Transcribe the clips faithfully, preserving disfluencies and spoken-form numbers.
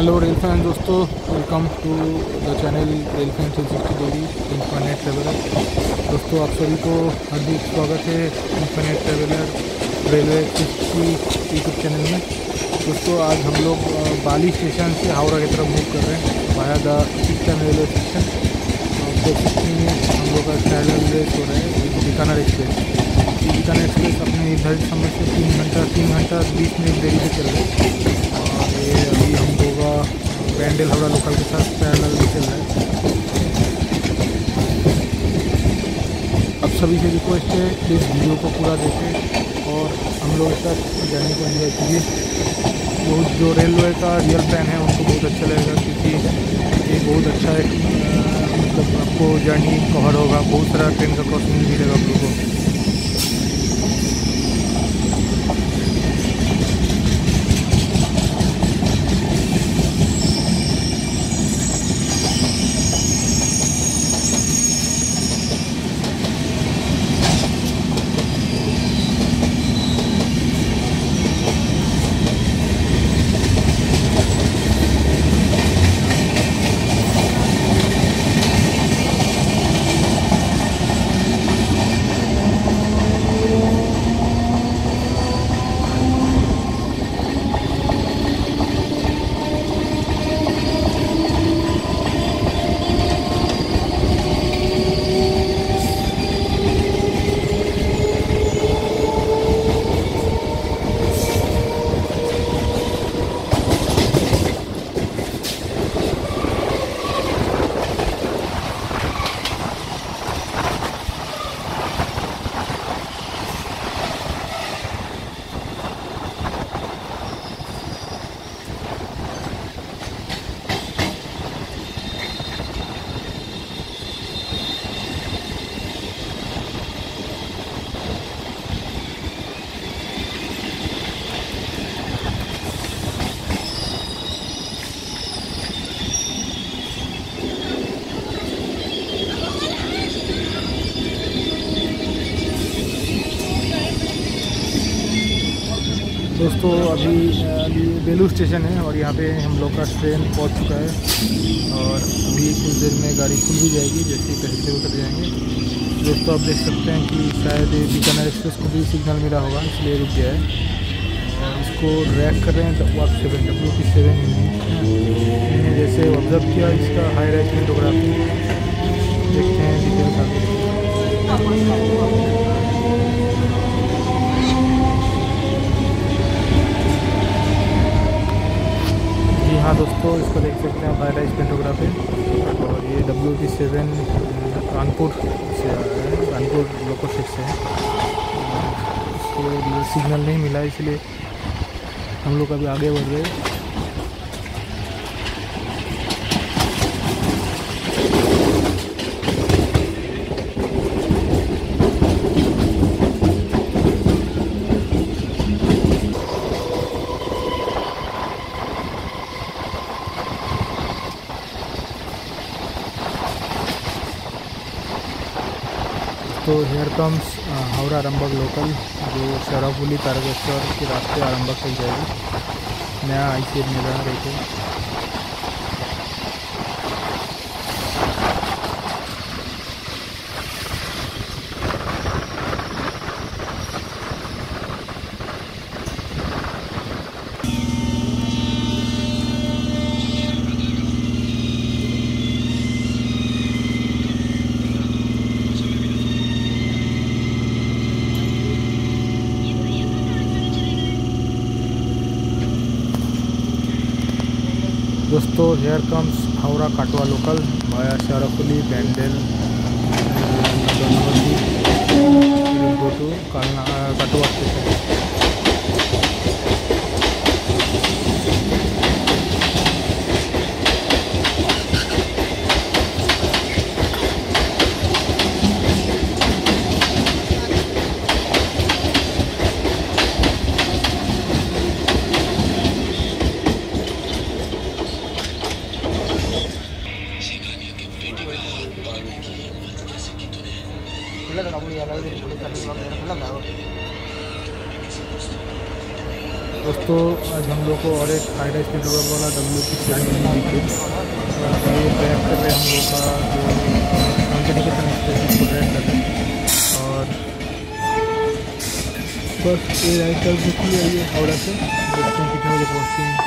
Hello rail fan दोस्तों, welcome to the channel rail fan three sixty degree infinite traveller. दोस्तों आप सभी को हार्दिक स्वागत है इन्फिनिट ट्रेवलर रेलवे की यूट्यूब चैनल में। दोस्तों आज हम लोग बाली स्टेशन से हावड़ा की तरफ मूव कर रहे हैं via the eastern railway station. देख सकते हैं हम लोग का ट्रैवल रेस हो रहा है बीकानेर एक्सप्रेस। बीकानेर एक्सप्रेस अपने निर्धारित समय से तीन घंटा तीन घंटा बीस मिनट देरी से चल रहे हैं। और ये अभी हम लोग बैंडेल हावड़ा लोकल के साथ पैरेलल में चल रहा है। अब सभी से रिक्वेस्ट है प्लीज़ वीडियो को पूरा देखें और हम लोग तक जर्नी को एंजॉय कीजिए। बहुत जो रेलवे का रियल फैन है उनको बहुत अच्छा लगेगा, क्योंकि ये बहुत अच्छा है। मतलब आपको जर्नी कवर होगा, बहुत सारा ट्रेन का क्रॉसिंग मिलेगा आप लोगों को। दोस्तों अभी अभी बेलूर स्टेशन है और यहाँ पे हम लोग का ट्रेन पहुँच चुका है और अभी कुछ देर में गाड़ी खुल भी जाएगी जैसे ही कहीं से उतर जाएंगे। दोस्तों आप देख सकते हैं कि शायद बीकानेर एक्सप्रेस को भी सिग्नल मिला होगा, इसलिए रुक गया है। इसको रैक कर रहे हैं वाट सेवन डब्ल्यू पी सेवन इन्हें जैसे ऑब्जर्व किया इसका हाई राइज फोटोग्राफी देखते हैं डिटेल्स आगे। हाँ दोस्तों इसको देख सकते हैं हाई राइज पेंटोग्राफी और ये डब्ल्यू पी सेवन कानपुर से आ रहा है, कानपुर लोकल शिप से है। इसको सिग्नल नहीं मिला इसलिए हम लोग अभी आगे बढ़ रहे हैं। तो हेयर कम्स हावड़ा आरंभक लोकल जो शराबुली तारकेश्वर के रास्ते आरंभक चल जाएगी। नया आई सी में रह रहे थे। दोस्तों here comes Howrah Katwa local via Sheoraphuli Bandel go to Katwa station. दोस्तों आज हम लोग को और एक हाई राइज पेट्रोल वाला डब्ल्यू पी सेवन मिली थी। ये ट्रैक कर रहे हम लोग का जो शांतिनिकेतन एक्सप्रेस को ट्रैक कर रहे हैं। और बस ये राइड कर चुकी है ये हावड़ा से, देखते हैं कितने बजे पहुँचती हैं।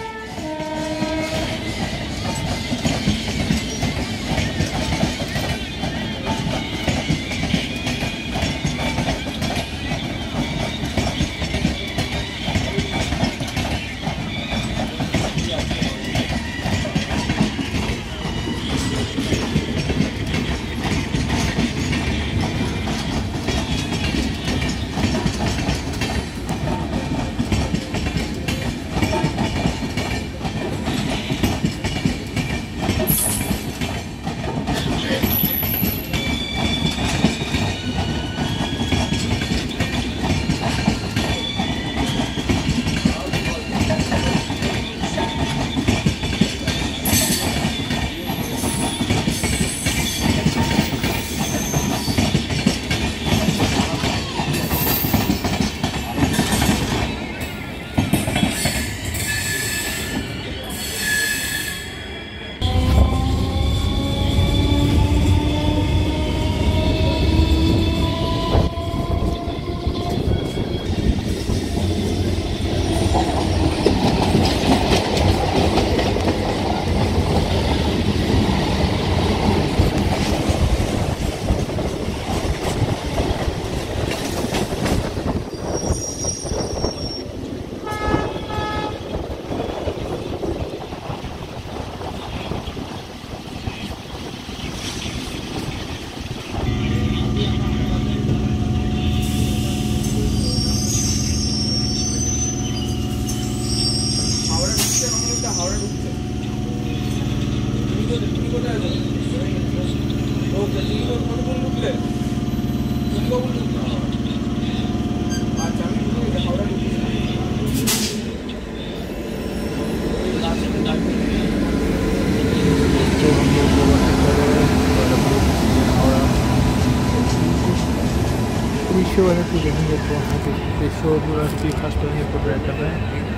पेशोर है तो रहेंगे तो वहाँ पे पेशोर राष्ट्रीय खास ट्रेन को ट्रैक कर रहे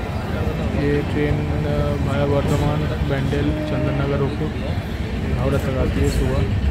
हैं। ये ट्रेन भाया वर्धमान बैंडेल चंदन नगर होकर हावड़ा तक आती है सुबह।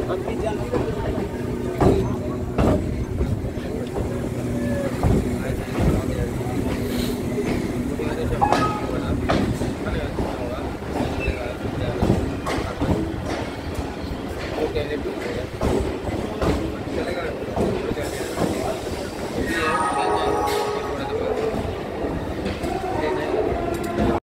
कहने